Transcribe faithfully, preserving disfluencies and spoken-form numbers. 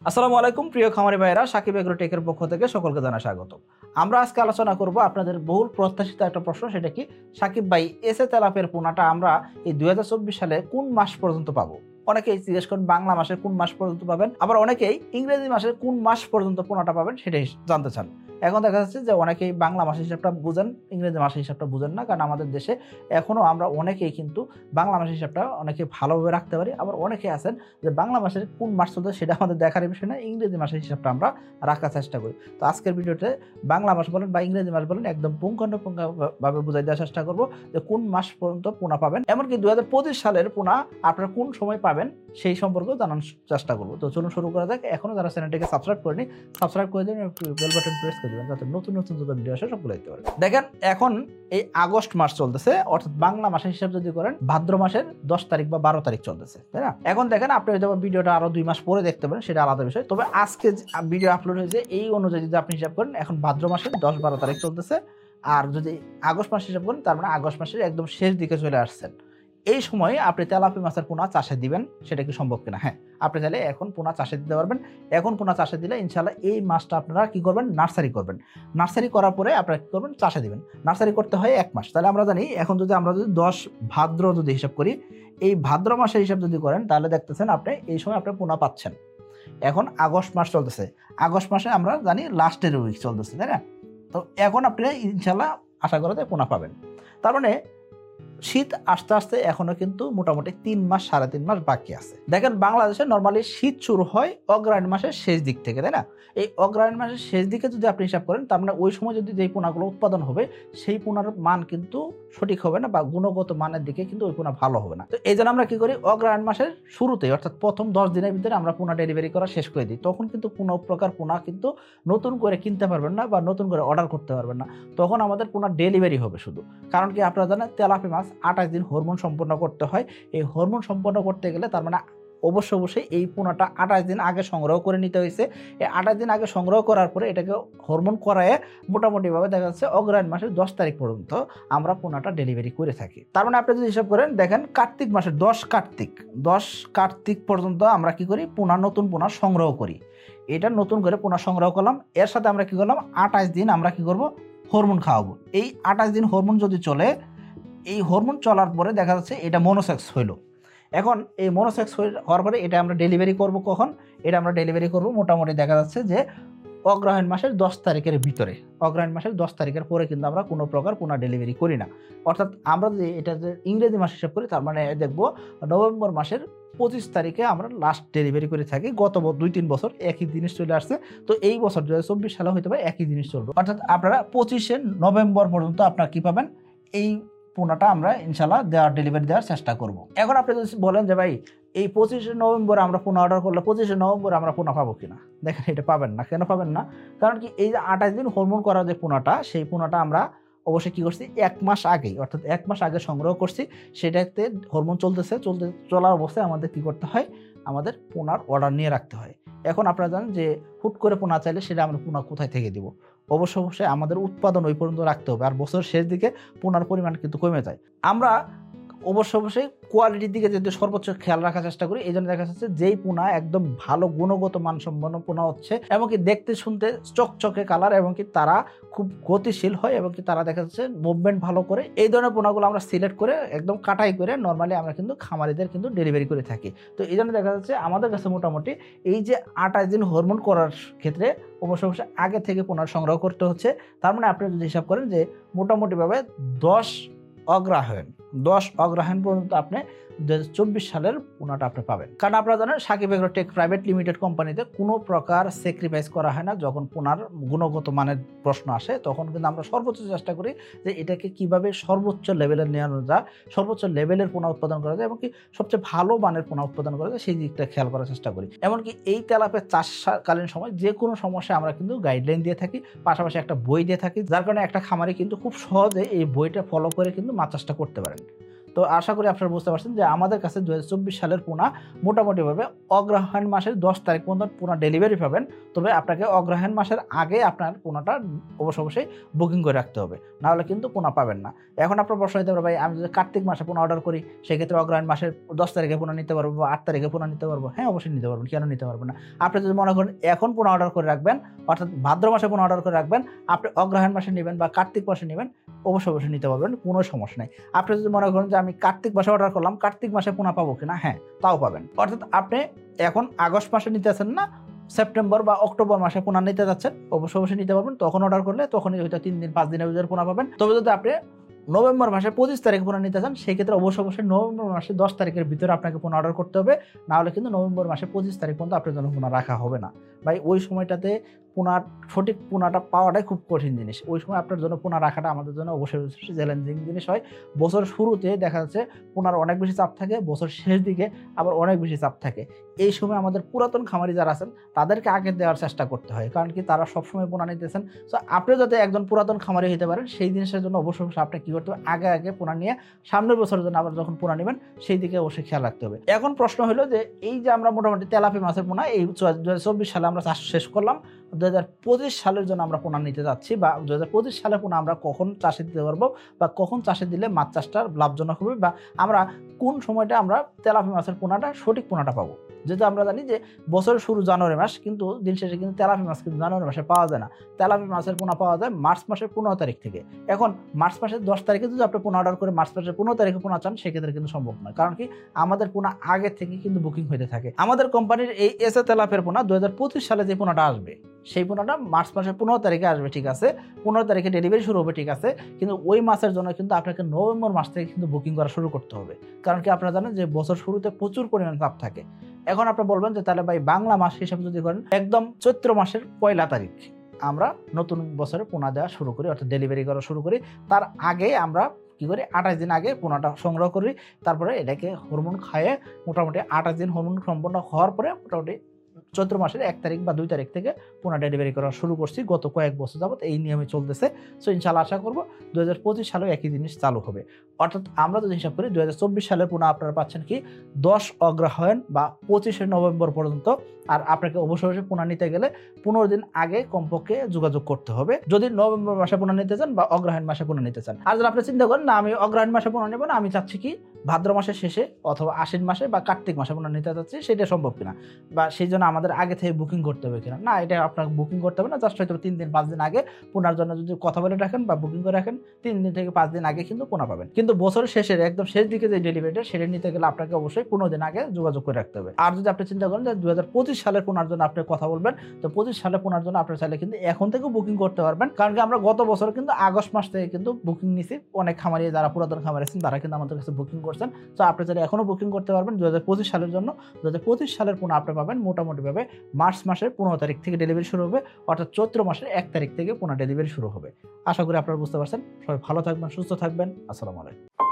আসসালামু আলাইকুম প্রিয় খামারি ভাইরা, সাকিব এগ্রো টেকের পক্ষ থেকে সকলকে জানাই স্বাগত। আমরা আজকে আলোচনা করব আপনাদের বহুল প্রত্যাশিত একটা প্রশ্ন, সেটা কি সাকিব ভাই এসে তেলাপিয়ার পোনাটা আমরা এই দুই হাজার চব্বিশ সালে কোন মাস পর্যন্ত পাবো? অনেকেই জিজ্ঞেস করেন বাংলা মাসের কোন মাস পর্যন্ত পাবেন, আবার অনেকেই ইংরেজি মাসের কোন মাস পর্যন্ত পোনাটা পাবেন সেটাই জানতে চান। এখন দেখা যাচ্ছে যে অনেকেই বাংলা মাসের হিসাবটা বুঝেন, ইংরেজি মাসের হিসাবটা বুঝেন না, কারণ আমাদের দেশে এখনও আমরা অনেকেই কিন্তু বাংলা মাসের হিসাবটা অনেকে ভালোভাবে রাখতে পারি, আবার অনেকে আছেন যে বাংলা মাসের কোন মাস চলছে সেটা আমাদের দেখার বিষয় না, ইংরেজি মাসের হিসাবটা আমরা রাখার চেষ্টা করি। তো আজকের ভিডিওতে বাংলা মাস বলেন বা ইংরেজি মাস বলেন একদম পুঙ্খানুপুঙ্খভাবে বুঝাই দেওয়ার চেষ্টা করবো যে কোন মাস পর্যন্ত পোনা পাবেন, এমনকি দুই হাজার পঁচিশ সালের পোনা আপনারা কোন সময় পাবেন সেই সম্পর্কে জানার চেষ্টা করবো। তো চলুন শুরু করা যাক। এখনো যারা চ্যানেলটিকে সাবস্ক্রাইব করেনি সাবস্ক্রাইব করে দেবেন, বেল বাটন প্রেস করে দেবেন যাতে নতুন নতুন যত ভিডিও আসে সবগুলো দেখতে পারেন। দেখেন এখন এই আগস্ট মাস চলতেছে, অর্থাৎ বাংলা মাসের হিসাব যদি করেন ভাদ্র মাসের দশ তারিখ বা বারো তারিখ চলতেছে, তাই না? এখন দেখেন আপনি হয়তো ভিডিওটা আরো দুই মাস পরে দেখতে পারেন, সেটা আলাদা বিষয়। তবে আজকে ভিডিও আপলোড হয়েছে এই অনুযায়ী যদি আপনি হিসাব করেন এখন ভাদ্র মাসের দশ বারো তারিখ চলতেছে, আর যদি আগস্ট মাস হিসাব করেন তার মানে আগস্ট মাসের একদম শেষ দিকে চলে আসছেন। এই সময়ে আপনি তেলাপি মাছের পোনা চাষে দিবেন, সেটা কি সম্ভব কিনা? হ্যাঁ, আপনি চাইলে এখন পোনা চাষে দিতে পারবেন। এখন পোনা চাষে দিলে ইনশাল্লাহ এই মাসটা আপনারা কি করবেন, নার্সারি করবেন। নার্সারি করার পরে আপনারা কি করবেন, চাষে দিবেন। নার্সারি করতে হয় এক মাস। তাহলে আমরা জানি এখন যদি আমরা যদি দশ ভাদ্র যদি হিসাব করি, এই ভাদ্র মাসের হিসাব যদি করেন তাহলে দেখতেছেন আপনি এই সময় আপনি পোনা পাচ্ছেন। এখন আগস্ট মাস চলতেছে, আগস্ট মাসে আমরা জানি লাস্টের উইক চলতেছে, তাই না? তো এখন আপনি ইনশাল্লাহ আশা করা যায় পোনা পাবেন। তার মানে শীত আস্তে আস্তে এখনো কিন্তু মোটামুটি তিন মাস সাড়ে তিন মাস বাকি আছে। দেখেন বাংলাদেশে নর্মালি শীত শুরু হয় অগ্রহায়ণ মাসের শেষ দিক থেকে, তাই না? এই অগ্রহায়ণ মাসের শেষ দিকে যদি আপনি হিসাব করেন তার মানে ওই সময় যদি যেই পোনাগুলো উৎপাদন হবে সেই পোনার মান কিন্তু সঠিক হবে না, বা গুণগত মানের দিকে কিন্তু ওই পোনা ভালো হবে না। তো এই জন্য আমরা কি করি, অগ্রহায়ণ মাসের শুরুতেই অর্থাৎ প্রথম দশ দিনের ভিতরে আমরা পোনা ডেলিভারি করা শেষ করে দিই। তখন কিন্তু কোনো প্রকার পোনা কিন্তু নতুন করে কিনতে পারবেন না বা নতুন করে অর্ডার করতে পারবেন না, তখন আমাদের পোনা ডেলিভারি হবে শুধু। কারণ কি আপনারা জানেন তেলাপি মাছ আঠাশ দিন হরমোন সম্পন্ন করতে হয়। এই হরমোন সম্পন্ন করতে গেলে তার মানে অবশ্য অবশ্যই এই পোনাটা আঠাশ দিন আগে সংগ্রহ করে নিতে হয়েছে। এই আঠাশ দিন আগে সংগ্রহ করার পরে এটাকে হরমোন করায় মোটামুটিভাবে দেখা যাচ্ছে অগ্রহায়ণ মাসের দশ তারিখ পর্যন্ত আমরা পোনাটা ডেলিভারি করে থাকি। তার মানে আপনি যদি হিসাব করেন দেখেন কার্তিক মাসের দশ কার্তিক দশ কার্তিক পর্যন্ত আমরা কি করি, পোনা নতুন পোনা সংগ্রহ করি। এটা নতুন করে পোনা সংগ্রহ করলাম, এর সাথে আমরা কি করলাম আঠাশ দিন আমরা কি করব, হরমোন খাওয়াবো। এই আঠাশ দিন হরমোন যদি চলে, এই হরমোন চলার পরে দেখা যাচ্ছে এটা মনোসেক্স হইল। এখন এই মনোসেক্স হওয়ার পরে এটা আমরা ডেলিভারি করব কখন, এটা আমরা ডেলিভারি করব মোটামুটি দেখা যাচ্ছে যে অগ্রহায়ণ মাসের দশ তারিখের ভিতরে। অগ্রহায়ণ মাসের দশ তারিখের পরে কিন্তু আমরা কোনো প্রকার পোনা ডেলিভারি করি না। অর্থাৎ আমরা যদি এটা যে ইংরেজি মাস হিসাব করি তার মানে দেখবো নভেম্বর মাসের পঁচিশ তারিখে আমরা লাস্ট ডেলিভারি করে থাকি। গত দুই তিন বছর একই জিনিস চলে আসছে, তো এই বছর দু হাজার চব্বিশ সালে হয়তো বা একই জিনিস চলবে। অর্থাৎ আপনারা পঁচিশে নভেম্বর পর্যন্ত আপনারা কি পাবেন, এই পোনাটা আমরা ইনশাল্লাহ দেওয়ার ডেলিভারি দেওয়ার চেষ্টা করব। এখন আপনি যদি বলেন যে ভাই এই পঁচিশে নভেম্বর আমরা পোনা অর্ডার করলে পঁচিশে নভেম্বর আমরা পোনা পাবো কিনা, দেখেন এটা পাবেন না। কেন পাবেন না? কারণ কি এই যে আঠাশ দিন হরমোন করা যে পোনাটা, সেই পোনাটা আমরা অবশ্যই কী করছি, এক মাস আগেই অর্থাৎ এক মাস আগে সংগ্রহ করছি। সেটাতে হরমোন চলতেছে, চলতে চলার অবস্থায় আমাদের কি করতে হয়, আমাদের পোনার অর্ডার নিয়ে রাখতে হয়। এখন আপনারা জানেন যে হুট করে পোনা চাইলে সেটা আমরা পোনা কোথায় থেকে দিব, অবশ্য অবশ্যই আমাদের উৎপাদন ওই পর্যন্ত রাখতে হবে। আর বছরের শেষ দিকে পোনার পরিমাণ কিন্তু কমে যায়। আমরা অবশ্য অবশ্যই কোয়ালিটির দিকে যদি সর্বোচ্চ খেয়াল রাখার চেষ্টা করি, এই জন্য দেখা যাচ্ছে যেই পোনা একদম ভালো গুণগত মানসম্পন্ন পোনা হচ্ছে, এমনকি দেখতে শুনতে চকচকে কালার, এবং কি তারা খুব গতিশীল হয়, এবং কি তারা দেখা যাচ্ছে মুভমেন্ট ভালো করে, এই ধরনের পোনাগুলো আমরা সিলেক্ট করে একদম কাটাই করে নর্মালি আমরা কিন্তু খামারিদের কিন্তু ডেলিভারি করে থাকি। তো এই জন্য দেখা যাচ্ছে আমাদের কাছে মোটামুটি এই যে আঠাশ দিন হরমোন করার ক্ষেত্রে অবশ্য অবশ্যই আগে থেকে পোনার সংগ্রহ করতে হচ্ছে। তার মানে আপনি যদি হিসাব করেন যে মোটামুটিভাবে দশ অগ্রহায়ণ দশ অগ্রহায়ণ পর্যন্ত আপনি দু হাজার চব্বিশ সালের পোনাটা আপনি পাবেন। কারণ আপনারা জানেন Sakib agro tech private limited কোম্পানিতে কোনো প্রকার স্যাক্রিফাইস করা হয় না। যখন পোনার গুণগত মানের প্রশ্ন আসে তখন কিন্তু আমরা সর্বোচ্চ চেষ্টা করি যে এটাকে কিভাবে সর্বোচ্চ লেভেলে নেওয়ানো যায়, সর্বোচ্চ লেভেলের পোনা উৎপাদন করা যায়, এমনকি সবচেয়ে ভালো মানের পোনা উৎপাদন করা যায় সেই দিকটা খেয়াল করার চেষ্টা করি। এমনকি এই তেলাপের চাষকালীন সময় যে কোনো সমস্যা আমরা কিন্তু গাইডলাইন দিয়ে থাকি, পাশাপাশি একটা বই দিয়ে থাকি, যার কারণে একটা খামারি কিন্তু খুব সহজে এই বইটা ফলো করে কিন্তু মাছ চাষটা করতে পারেন। তো আশা করি আপনারা বুঝতে পারছেন যে আমাদের কাছে দুই হাজার চব্বিশ সালের পোনা মোটামুটিভাবে অগ্রহায়ণ মাসের দশ তারিখ পর্যন্ত পোনা ডেলিভারি পাবেন। তবে আপনাকে অগ্রহায়ণ মাসের আগে আপনার পোনাটা অবশ্য অবশ্যই বুকিং করে রাখতে হবে, নাহলে কিন্তু পোনা পাবেন না। এখন আপনার প্রশ্ন হতে পারে ভাই আমি যদি কার্তিক মাসে পোনা অর্ডার করি সেক্ষেত্রে অগ্রহায়ণ মাসের দশ তারিখে পোনা নিতে পারবো বা আট তারিখে পোনা নিতে পারবো? হ্যাঁ, অবশ্যই নিতে পারবেন, কেন নিতে পারবেন না। আপনি যদি মনে করেন এখন পোনা অর্ডার করে রাখবেন, অর্থাৎ ভাদ্র মাসে পোনা অর্ডার করে রাখবেন, আপনি অগ্রহায়ণ মাসে নেবেন বা কার্তিক মাসে নেবেন, অবশ্যই অবশ্যই নিতে পারবেন, কোনো সমস্যা নেই। আপনি যদি মনে করেন যে আমি কার্তিক মাসে অর্ডার করলাম, কার্তিক মাসে পোনা পাবো কিনা, হ্যাঁ তাও পাবেন। অর্থাৎ আপনি এখন আগস্ট মাসে নিতেছেন না, সেপ্টেম্বর বা অক্টোবর মাসে পোনা নিতে যাচ্ছেন, অবশ্যই অবশ্যই নিতে পারবেন। তখন অর্ডার করলে তখনই হয়তো তিন দিন পাঁচ দিনের ভিতরে পোনা পাবেন। তবে যদি আপনি নভেম্বর মাসে পঁচিশ তারিখে পোনা নিতে চান সেক্ষেত্রে অবশ্যই অবশ্যই নভেম্বর মাসে দশ তারিখের ভিতরে আপনাকে পোনা অর্ডার করতে হবে, না হলে কিন্তু নভেম্বর মাসে পঁচিশ তারিখ পর্যন্ত আপনার জন্য পোনা রাখা হবে না। ভাই ওই সময়টাতে পোনার সঠিক পোনাটা পাওয়াটাই খুব কঠিন জিনিস। ওই সময় আপনার জন্য পোনা রাখাটা আমাদের জন্য অবশ্যই অবশ্যই চ্যালেঞ্জিং জিনিস হয়। বছর শুরুতে দেখা যাচ্ছে পোনার অনেক বেশি চাপ থাকে, বছর শেষ দিকে আবার অনেক বেশি চাপ থাকে। এই সময় আমাদের পুরাতন খামারি যারা আছেন তাদেরকে আগে দেওয়ার চেষ্টা করতে হয়, কারণ কি তারা সবসময় পোনা নিতেছেন। সো আপনি যাতে একজন পুরাতন খামারি হতে পারেন সেই জিনিসের জন্য অবশ্যই অবশ্যই আপনি কী করতে হবে, আগে আগে পোনা নিয়ে সামনের বছরের জন্য আবার যখন পোনা নেবেন সেই দিকে অবশ্যই খেয়াল রাখতে হবে। এখন প্রশ্ন হলো যে এই যে আমরা মোটামুটি তেলাপি মাছের পোনা এই দু হাজার চব্বিশ সালে আমরা চাষ শেষ করলাম, দু হাজার পঁচিশ সালের জন্য আমরা পোনা নিতে যাচ্ছি, বা দু হাজার পঁচিশ সালের পোনা আমরা কখন চাষে দিতে পারবো বা কখন চাষে দিলে মাছ চাষটা লাভজনক হবে, বা আমরা কোন সময়টা আমরা তেলাপি মাছের পোনাটা সঠিক পোনাটা পাবো। যেহেতু আমরা জানি যে বছরের শুরু জানুয়ারি মাস, কিন্তু দিন শেষে কিন্তু তেলাপি মাছ কিন্তু জানুয়ারি মাসে পাওয়া যায় না। তেলাপি মাছের পোনা পাওয়া যায় মার্চ মাসের পনেরো তারিখ থেকে। এখন মার্চ মাসের দশ তারিখে যদি আপনি পোনা অর্ডার করে মার্চ মাসের পনেরো তারিখে পোনা চান সেক্ষেত্রে কিন্তু সম্ভব নয়, কারণ কি আমাদের পোনা আগে থেকে কিন্তু বুকিং হতে থাকে। আমাদের কোম্পানির এই এসএ তেলাপের পোনা দু হাজার পঁচিশ সালে যে পোনাটা আসবে সেই পোনাটা মার্চ মাসের পনেরো তারিখে আসবে, ঠিক আছে, পনেরো তারিখে ডেলিভারি শুরু হবে, ঠিক আছে, কিন্তু ওই মাসের জন্য কিন্তু আপনাকে নভেম্বর মাস থেকে কিন্তু বুকিং করা শুরু করতে হবে, কারণ কি আপনারা জানেন যে বছর শুরুতে প্রচুর পরিমাণ চাপ থাকে। এখন আপনারা বলবেন যে তাহলে ভাই বাংলা মাস হিসাবে যদি করেন একদম চৈত্র মাসের পয়লা তারিখ আমরা নতুন বছরে পোনা দেওয়া শুরু করি, অর্থাৎ ডেলিভারি করা শুরু করি। তার আগে আমরা কি করি, আঠাশ দিন আগে পোনাটা সংগ্রহ করি, তারপরে এটাকে হরমোন খাইয়ে মোটামুটি আঠাশ দিন হরমোন সম্পন্ন হওয়ার পরে মোটামুটি চৈত্র মাসের এক তারিখ বা দুই তারিখ থেকে পোনা ডেলিভারি করা শুরু করছি। গত কয়েক বছর যাবত এই নিয়মে চলতেছে। সো ইনশাল্লাহ আশা করবো দু হাজার পঁচিশ সালেও একই জিনিস চালু হবে। অর্থাৎ আমরা যদি হিসাব করি দু হাজার চব্বিশ সালের পোনা আপনারা পাচ্ছেন কি দশ অগ্রহায়ণ বা পঁচিশে নভেম্বর পর্যন্ত। আর আপনাকে অবশ্যই অবশ্যই পোনা নিতে গেলে পনেরো দিন আগে কমপক্ষে যোগাযোগ করতে হবে, যদি নভেম্বর মাসে পোনা নিতে চান বা অগ্রহায়ণ মাসে পোনা নিতে চান। আর যদি আপনি চিন্তা করেন না আমি অগ্রহায়ণ মাসে পোনা নেব না, আমি চাচ্ছি কি ভাদ্র মাসের শেষে অথবা আশ্বিন মাসে বা কার্তিক মাসে পোনা নিতে চাচ্ছি, সেটা সম্ভব কিনা বা সেই জন্য আমাদের আগে থেকে বুকিং করতে হবে কিনা, না এটা আপনাকে বুকিং করতে হবে না। জাস্ট হয়তো তিন দিন পাঁচ দিন আগে পোনার জন্য যদি কথা বলে রাখেন বা বুকিং করে রাখেন, তিন দিন থেকে পাঁচ দিন আগে কিন্তু পোনা পাবেন। কিন্তু বছরের শেষের একদম শেষ দিকে যে ডেলিভারিটা সেটা নিতে গেলে আপনাকে অবশ্যই পনেরো দিন আগে যোগাযোগ করে রাখতে হবে। আর যদি আপনি চিন্তা করেন যে দু হাজার পঁচিশ সালের পোনার জন্য আপনি কথা বলবেন, তো পঁচিশ সালে পোনার জন্য আপনার চাইলে কিন্তু এখন থেকেও বুকিং করতে পারবেন, কারণ কি আমরা গত বছর কিন্তু আগস্ট মাস থেকে কিন্তু বুকিং নিছি। অনেক খামারি যারা পুরাতন খামারি আছেন তারা কিন্তু আমাদের কাছে বুকিং করছেন। তো আপনি চাইলে এখনো বুকিং করতে পারবেন দু হাজার পঁচিশ সালের জন্য। দু হাজার পঁচিশ সালের পোনা আপনি পাবেন মোটামুটিভাবে মার্চ মাসের পনেরো তারিখ থেকে ডেলিভারি শুরু হবে, অর্থাৎ চৈত্র মাসের এক তারিখ থেকে পোনা ডেলিভারি শুরু হবে। আশা করি আপনারা বুঝতে পারছেন। সবাই ভালো থাকবেন, সুস্থ থাকবেন। আসসালামু আলাইকুম।